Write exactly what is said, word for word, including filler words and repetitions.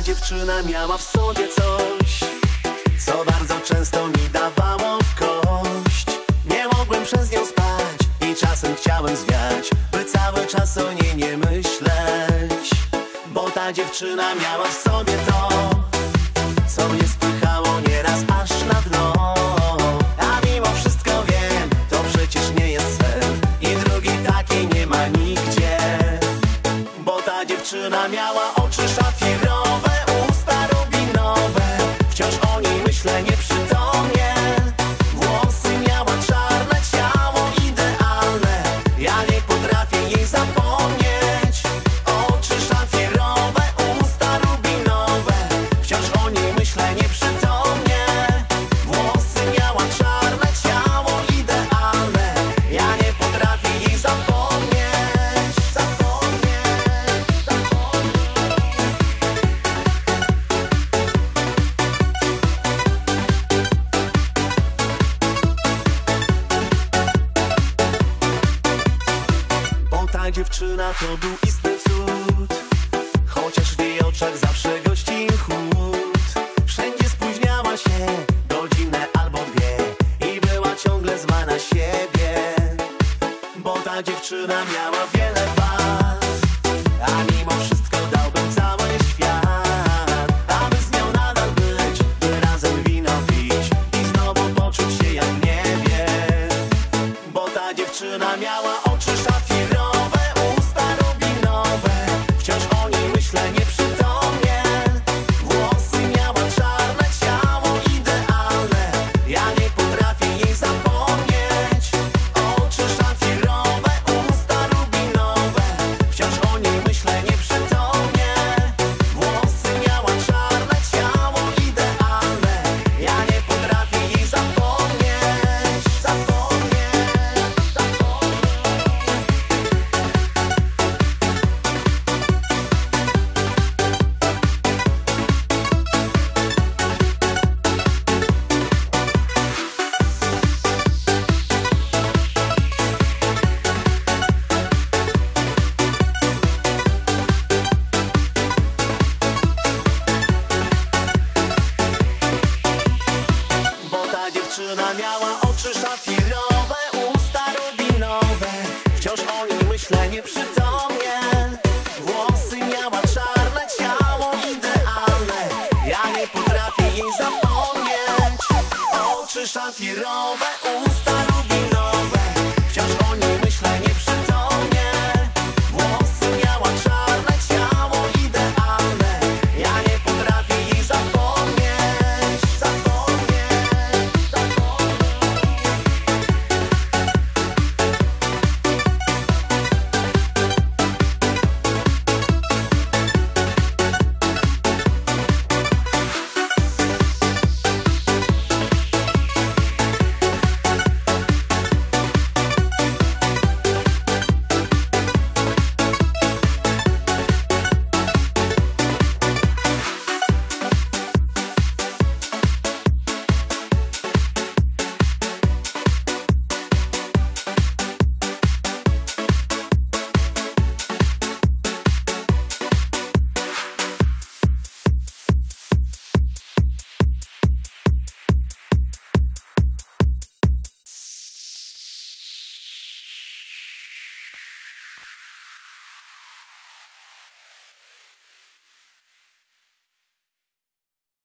dziewczyna miała w sobie coś, co bardzo często mi dawało w kość. Nie mogłem przez nią spać i czasem chciałem zwiać, by cały czas o niej nie myśleć. Bo ta dziewczyna miała w sobie to, co mnie spychało nieraz aż na dno. A mimo wszystko wiem, to przecież nie jest sen i drugi takiej nie ma nigdzie. Bo ta dziewczyna miała oczy szafirowe, usta rubinowe, wciąż o niej myślę nieprzytomnie. Włosy miała czarne, ciało idealne, ja nie potrafię jej zapomnieć. Oczy szafirowe, usta rubinowe, wciąż o niej myślę nieprzytomnie. Włosy miała czarne, ciało idealne, ja nie potrafię jej zapomnieć. Zapomnieć, zapomnieć. Bo ta dziewczyna to był istny cud, chociaż w jej oczach zawsze gości chłód. Wszędzie spóźniała się godzinę albo dwie i była ciągle zła na siebie. Bo ta dziewczyna miała wiele wad, a mimo wszystko dałbym cały świat, aby z nią nadal być, by razem wino pić i znowu poczuć się jak w niebie. Bo ta dziewczyna miała oczy szafirowe, usta rubinowe, wciąż o niej myślę nieprzytomnie. Włosy miała czarne, ciało idealne, ja nie potrafię jej zapomnieć. Oczy szafirowe, usta rubinowe, wciąż o niej myślę nieprzytomnie. Włosy miała czarne, ciało idealne, ja nie potrafię jej zapomnieć. Zapomnieć, zapomnieć. Bo ta dziewczyna miała oczy szafirowe, usta rubinowe, wciąż o niej myślę nieprzytomnie. Włosy miała czarne, ciało idealne, ja nie potrafię jej zapomnieć. Oczy szafirowe, usta rubinowe,